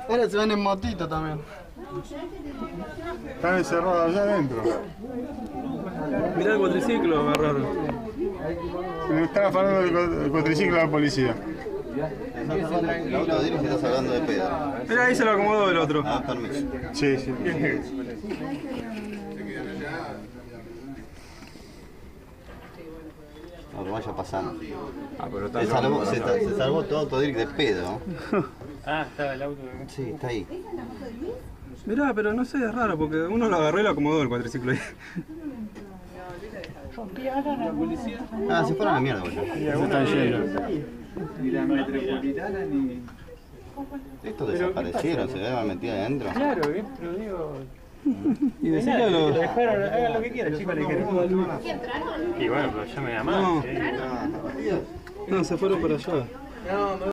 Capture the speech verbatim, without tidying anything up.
Ahora se van en motito también. Están encerrados allá adentro. Mirá el cuatriciclo, agarraron. Me estaba hablando del cuatriciclo de la policía. El auto de él se está hablando de pedo. Mirá, ahí se lo acomodó el otro. Ah, permiso. Sí, sí. No, que vaya pasando. Ah, pero está Se salvó, se, se salvó todo Autodirect de pedo. Ah, estaba el auto. Sí, está ahí. Mirá, pero no sé, es raro porque uno lo agarró y lo acomodó el cuatriciclo ahí. Ah, se fueron a la mierda, boludo. Están llenos. Ni la metropolitana ni. Estos desaparecieron, se deben metido adentro. Claro, ¿eh? Pero digo. Y decirle a los... Lo dejaron, hagan lo que quieran, chicos, le dijeron. Y bueno, pero llamen a más. No. ¿eh? No, se fueron para allá. No,